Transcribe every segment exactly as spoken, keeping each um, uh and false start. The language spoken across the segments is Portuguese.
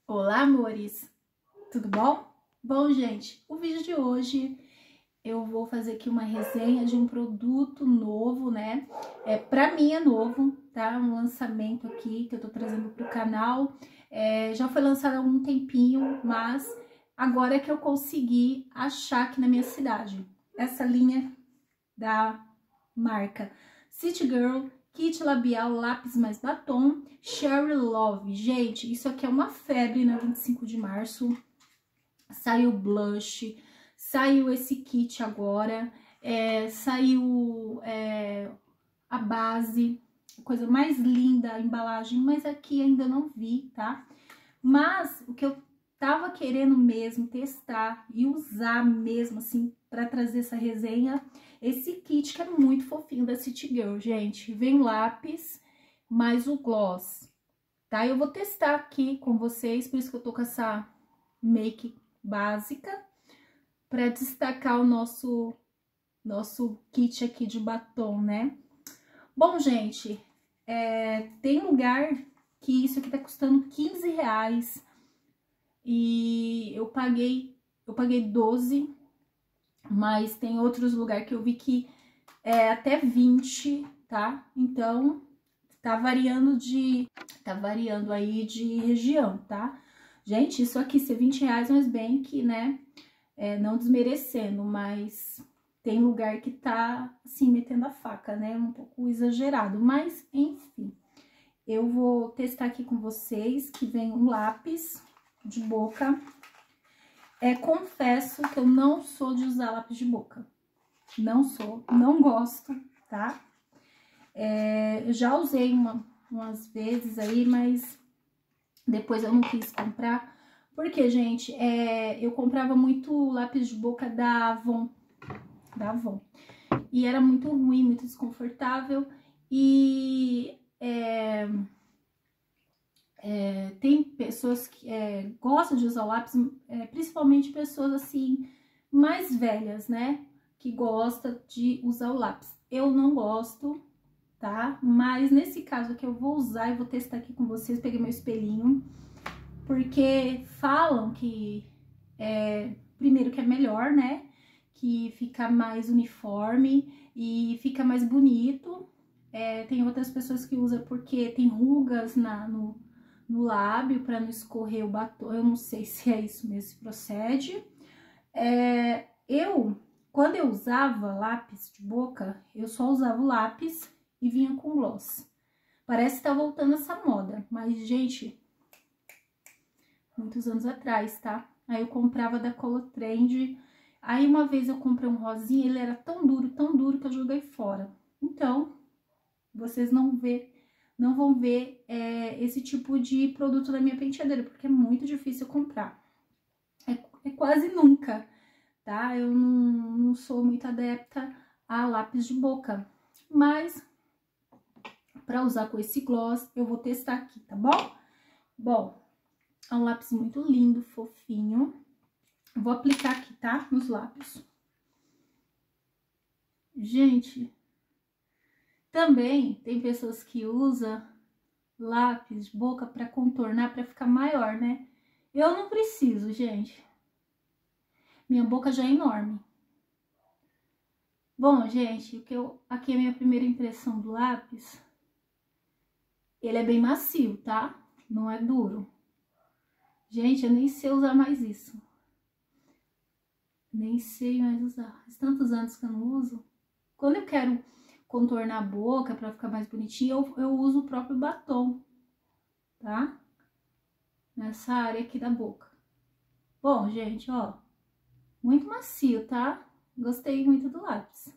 Olá, amores! Tudo bom? Bom, gente, o vídeo de hoje eu vou fazer aqui uma resenha de um produto novo, né? É, pra mim é novo, tá? Um lançamento aqui que eu tô trazendo pro canal. É, já foi lançado há algum tempinho, mas agora é que eu consegui achar aqui na minha cidade. Essa linha da marca City Girl, kit labial, lápis mais batom, Cherry Love. Gente, isso aqui é uma febre na vinte e cinco de março. Saiu blush, saiu esse kit agora, é, saiu é, a base, coisa mais linda, a embalagem, mas aqui ainda não vi, tá? Mas o que eu tava querendo mesmo testar e usar mesmo, assim, pra trazer essa resenha, esse kit que é muito fofinho da City Girl, gente. Vem o lápis mais o gloss, tá? Eu vou testar aqui com vocês, por isso que eu tô com essa make básica, pra destacar o nosso, nosso kit aqui de batom, né? Bom, gente, é, tem lugar que isso aqui tá custando quinze reais. E eu paguei, eu paguei doze, mas tem outros lugares que eu vi que é até vinte, tá? Então, tá variando de, tá variando aí de região, tá? Gente, isso aqui ser vinte reais, mas bem que, né, é, não desmerecendo, mas tem lugar que tá, assim, metendo a faca, né? Um pouco exagerado, mas, enfim. Eu vou testar aqui com vocês que vem um lápis de boca. É, confesso que eu não sou de usar lápis de boca. Não sou, não gosto, tá? É, eu já usei uma, umas vezes aí, mas depois eu não quis comprar. Porque, gente, é, eu comprava muito lápis de boca da Avon. Da Avon. E era muito ruim, muito desconfortável. E... É, É, tem pessoas que é, gostam de usar o lápis, é, principalmente pessoas assim, mais velhas, né? Que gostam de usar o lápis. Eu não gosto, tá? Mas nesse caso aqui eu vou usar e vou testar aqui com vocês. Peguei meu espelhinho, porque falam que, é, primeiro que é melhor, né? Que fica mais uniforme e fica mais bonito. É, tem outras pessoas que usam porque tem rugas na, no... no lábio para não escorrer o batom. Eu não sei se é isso mesmo, se procede. É, eu, quando eu usava lápis de boca, eu só usava o lápis e vinha com gloss. Parece que tá voltando essa moda, mas, gente, muitos anos atrás, tá? Aí eu comprava da Color Trend. Aí uma vez eu comprei um rosinha, ele era tão duro, tão duro que eu joguei fora. Então, vocês não vê não vão ver é, esse tipo de produto na minha penteadeira, porque é muito difícil comprar. É, é quase nunca, tá? Eu não, não sou muito adepta a lápis de boca. Mas, pra usar com esse gloss, eu vou testar aqui, tá bom? Bom, é um lápis muito lindo, fofinho. Vou aplicar aqui, tá? Nos lábios. Gente... Também tem pessoas que usam lápis de boca para contornar, para ficar maior, né? Eu não preciso, gente. Minha boca já é enorme. Bom, gente, o que eu, aqui é a minha primeira impressão do lápis. Ele é bem macio, tá? Não é duro. Gente, eu nem sei usar mais isso. Nem sei mais usar. Faz tantos anos que eu não uso. Quando eu quero contornar a boca para ficar mais bonitinho, eu, eu uso o próprio batom, tá? Nessa área aqui da boca. Bom, gente, ó, muito macio, tá? Gostei muito do lápis.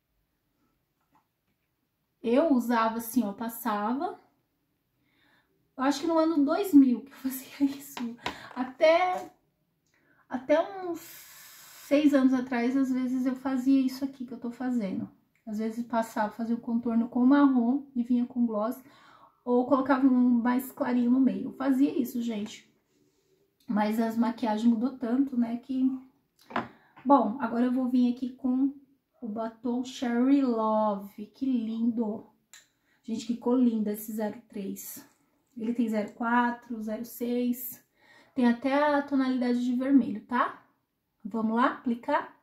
Eu usava assim, ó, passava. Eu acho que no ano dois mil que eu fazia isso. Até, até uns seis anos atrás, às vezes eu fazia isso aqui que eu tô fazendo. Às vezes passava, fazia o contorno com marrom e vinha com gloss, ou colocava um mais clarinho no meio. Eu fazia isso, gente. Mas as maquiagens mudou tanto, né, que... Bom, agora eu vou vir aqui com o batom Cherry Love. Que lindo! Gente, ficou lindo esse zero três. Ele tem zero quatro, zero seis, Tem até a tonalidade de vermelho, tá? Vamos lá aplicar?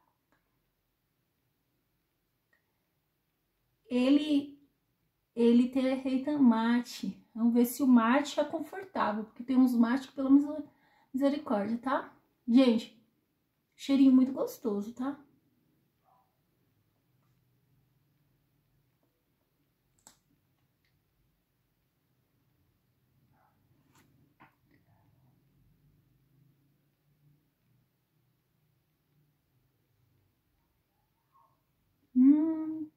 Ele, ele tem efeito mate. Vamos ver se o mate é confortável, porque tem uns mate que pelo menos misericórdia, tá? Gente, cheirinho muito gostoso, tá? Hum.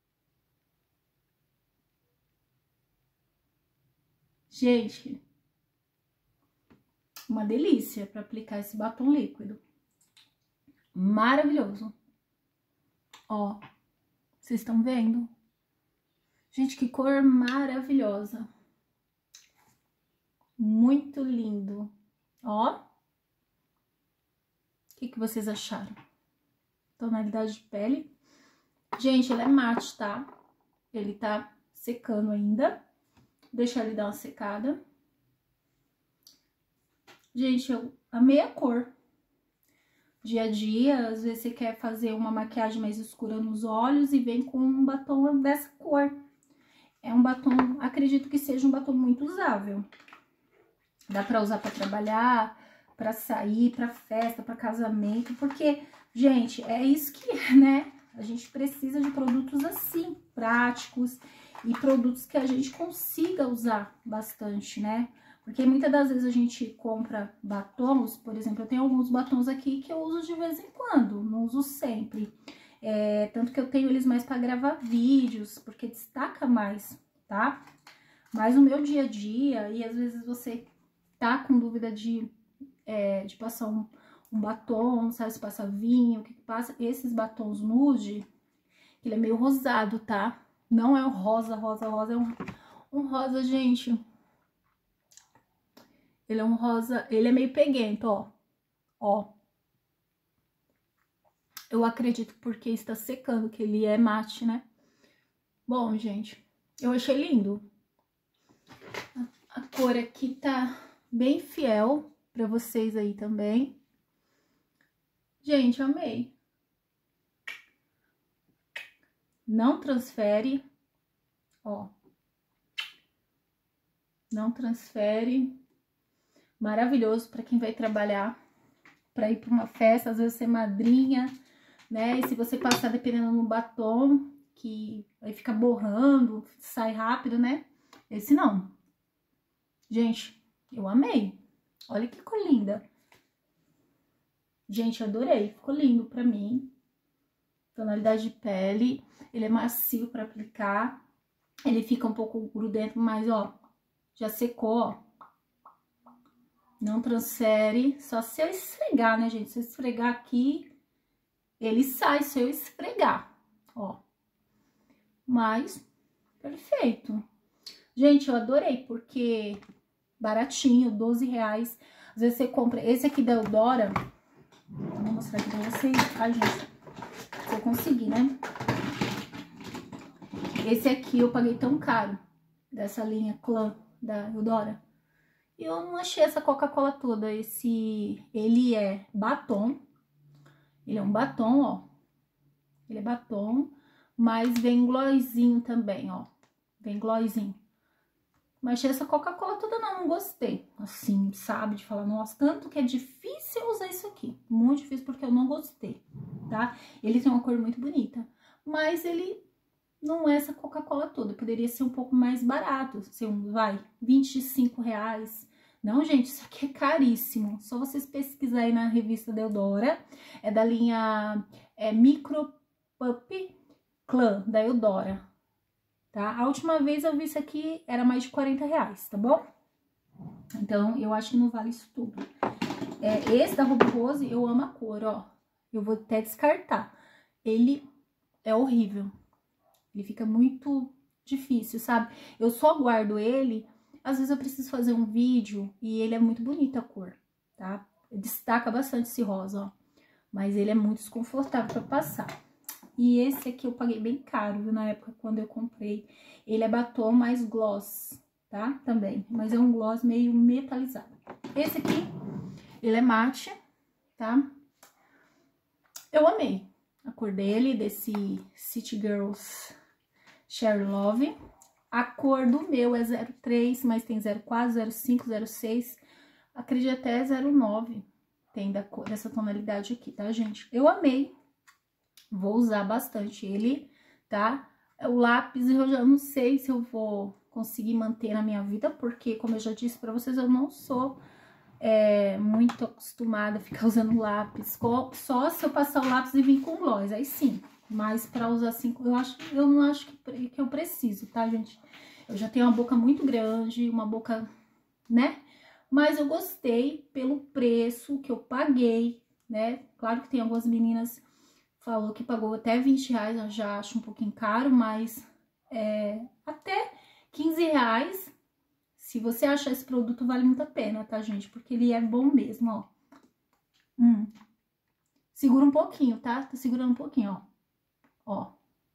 Gente, uma delícia para aplicar esse batom líquido. Maravilhoso. Ó, vocês estão vendo? Gente, que cor maravilhosa. Muito lindo. Ó. O que, que vocês acharam? Tonalidade de pele. Gente, ele é mate, tá? Ele tá secando ainda. Deixa ele dar uma secada. Gente, eu amei a cor. Dia a dia, às vezes você quer fazer uma maquiagem mais escura nos olhos e vem com um batom dessa cor. É um batom, acredito que seja um batom muito usável. Dá pra usar pra trabalhar, pra sair, pra festa, pra casamento, porque, gente, é isso que é, né? A gente precisa de produtos assim, práticos e produtos que a gente consiga usar bastante, né? Porque muitas das vezes a gente compra batons, por exemplo, eu tenho alguns batons aqui que eu uso de vez em quando, não uso sempre. É, tanto que eu tenho eles mais para gravar vídeos, porque destaca mais, tá? Mas no meu dia a dia, e às vezes você tá com dúvida de, é, de passar um, um batom, não sabe se passa vinho, o que que passa, esses batons nude, ele é meio rosado, tá? Não é um rosa, rosa, rosa, é um, um rosa, gente... Ele é um rosa, ele é meio peguento, ó. Ó. Eu acredito porque está secando, que ele é mate, né? Bom, gente, eu achei lindo. A, a cor aqui tá bem fiel pra vocês aí também. Gente, amei. Não transfere, ó. Não transfere. Maravilhoso para quem vai trabalhar, para ir para uma festa, às vezes ser madrinha, né? E se você passar dependendo no batom, que aí fica borrando, sai rápido, né? Esse não. Gente, eu amei. Olha que cor linda. Gente, adorei. Ficou lindo pra mim. Tonalidade de pele. Ele é macio para aplicar. Ele fica um pouco grudento, mas, ó, já secou, ó. Não transfere, só se eu esfregar, né, gente? Se eu esfregar aqui, ele sai se eu esfregar, ó. Mas, perfeito. Gente, eu adorei, porque baratinho, doze reais. Às vezes você compra esse aqui da Eudora. Vou mostrar aqui pra vocês. Ai, gente, se eu conseguir, né? Esse aqui eu paguei tão caro, dessa linha Clã da Eudora. Eu não achei essa Coca-Cola toda, esse, ele é batom, ele é um batom, ó, ele é batom, mas vem glossinho também, ó, vem glossinho. Mas achei essa Coca-Cola toda não, não gostei, assim, sabe, de falar, nossa, tanto que é difícil usar isso aqui, muito difícil porque eu não gostei, tá? Ele tem uma cor muito bonita, mas ele não é essa Coca-Cola toda, poderia ser um pouco mais barato, ser um, vai, vinte e cinco reais. Não, gente, isso aqui é caríssimo. Só vocês pesquisarem na revista da Eudora. É da linha é, Micro Pup Clã, da Eudora. Tá? A última vez eu vi isso aqui, era mais de quarenta reais, tá bom? Então, eu acho que não vale isso tudo. É, esse da Ruby Rose, eu amo a cor, ó. Eu vou até descartar. Ele é horrível. Ele fica muito difícil, sabe? Eu só guardo ele... Às vezes eu preciso fazer um vídeo e ele é muito bonita a cor, tá? Destaca bastante esse rosa, ó. Mas ele é muito desconfortável pra passar. E esse aqui eu paguei bem caro, viu? Na época quando eu comprei. Ele é batom mais gloss, tá? Também. Mas é um gloss meio metalizado. Esse aqui Ele é mate, tá? Eu amei a cor dele, desse City Girls Cherry Love. A cor do meu é zero três, mas tem zero quatro, zero cinco, zero seis, acredito até zero nove. Tem da cor, dessa tonalidade aqui, tá, gente? Eu amei. Vou usar bastante ele, tá? O lápis eu já não sei se eu vou conseguir manter na minha vida, porque, como eu já disse pra vocês, eu não sou é, muito acostumada a ficar usando lápis. Só se eu passar o lápis e vir com gloss, aí sim. Mas pra usar assim, eu, acho, eu não acho que, que eu preciso, tá, gente? Eu já tenho uma boca muito grande, uma boca, né? Mas eu gostei pelo preço que eu paguei, né? Claro que tem algumas meninas falou que pagou até vinte reais, eu já acho um pouquinho caro, mas é, até quinze reais, se você achar esse produto, vale muito a pena, tá, gente? Porque ele é bom mesmo, ó. Hum. Segura um pouquinho, tá? Tá segurando um pouquinho, ó. Ó.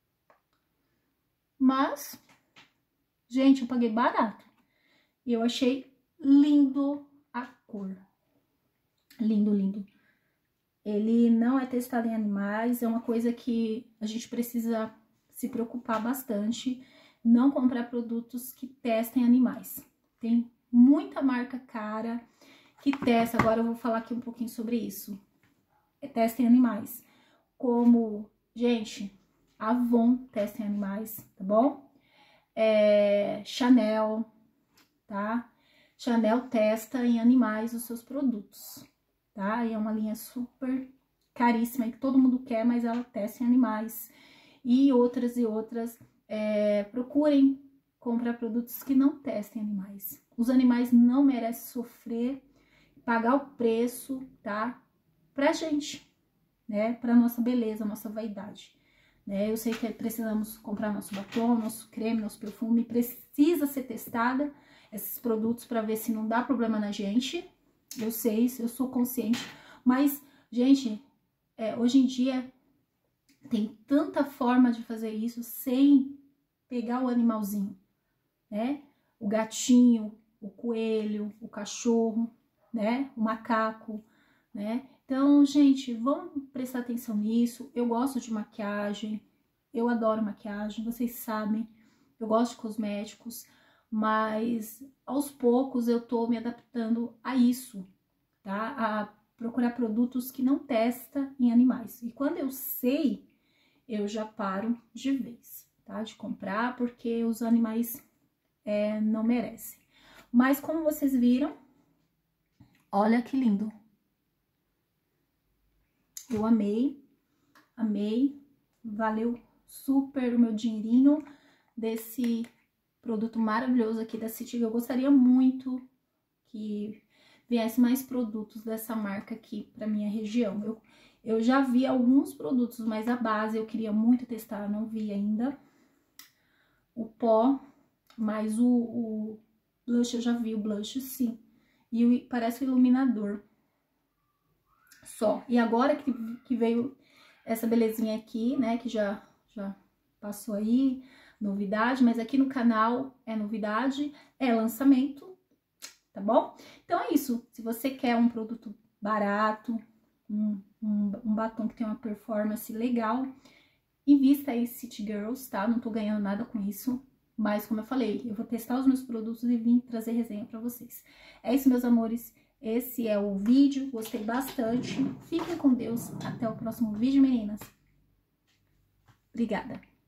Mas, gente, eu paguei barato. E eu achei lindo a cor. Lindo, lindo. Ele não é testado em animais, é uma coisa que a gente precisa se preocupar bastante. Não comprar produtos que testem animais. Tem muita marca cara que testa. Agora eu vou falar aqui um pouquinho sobre isso. É testa em animais. Como, gente, Avon testa em animais, tá bom? É, Chanel, tá? Chanel testa em animais os seus produtos, tá? E é uma linha super caríssima que todo mundo quer, mas ela testa em animais. E outras e outras, é, procurem comprar produtos que não testem animais. Os animais não merecem sofrer, pagar o preço, tá? Pra gente, né? Pra nossa beleza, nossa vaidade, né? Eu sei que precisamos comprar nosso batom, nosso creme, nosso perfume, precisa ser testada esses produtos para ver se não dá problema na gente. Eu sei, eu sou consciente, mas, gente, é, hoje em dia tem tanta forma de fazer isso sem pegar o animalzinho, né? O gatinho, o coelho, o cachorro, né? O macaco, né? Então, gente, vamos prestar atenção nisso. Eu gosto de maquiagem, eu adoro maquiagem, vocês sabem. Eu gosto de cosméticos, mas aos poucos eu tô me adaptando a isso, tá? A procurar produtos que não testa em animais. E quando eu sei, eu já paro de vez, tá? De comprar, porque os animais é, não merecem. Mas como vocês viram, olha que lindo. Eu amei, amei, valeu super o meu dinheirinho desse produto maravilhoso aqui da City. Eu gostaria muito que viesse mais produtos dessa marca aqui pra minha região. Eu, eu já vi alguns produtos, mas a base eu queria muito testar, não vi ainda. O pó, mas o, o blush eu já vi, o blush sim. E o, parece o iluminador. Só. E agora que, que veio essa belezinha aqui, né, que já, já passou aí, novidade, mas aqui no canal é novidade, é lançamento, tá bom? Então é isso, se você quer um produto barato, um, um, um batom que tem uma performance legal, invista aí City Girls, tá? Não tô ganhando nada com isso, mas como eu falei, eu vou testar os meus produtos e vim trazer resenha pra vocês. É isso, meus amores. Esse é o vídeo, gostei bastante. Fiquem com Deus. Até o próximo vídeo, meninas. Obrigada.